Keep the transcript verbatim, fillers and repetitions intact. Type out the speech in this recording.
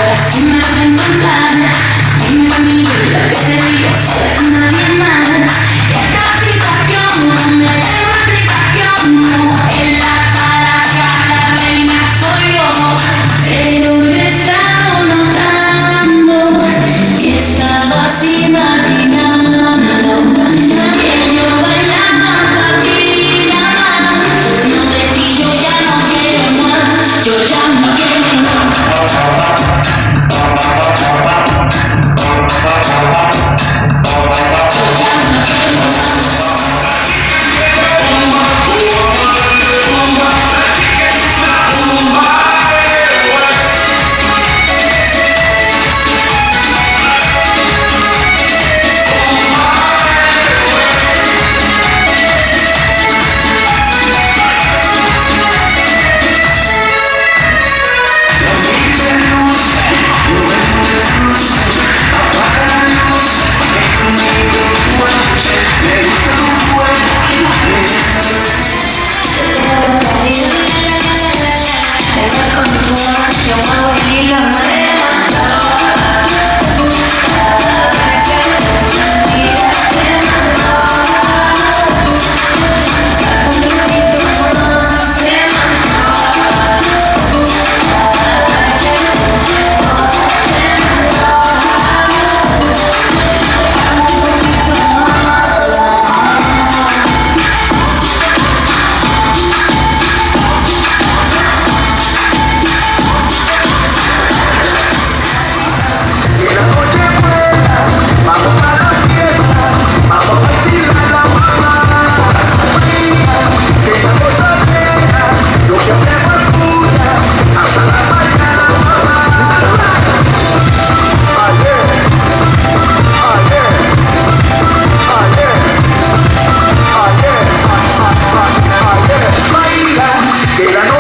ahora sí me vas a encontrar. Dime conmigo lo que te digo, sabes nadie más. Esta situación no me da una explicación, no es la cara que la reina soy yo. Pero me he estado notando y he estado así imaginando que yo bailaba para ti nada más. No de ti yo ya no quiero más, yo ya no quiero más. Que la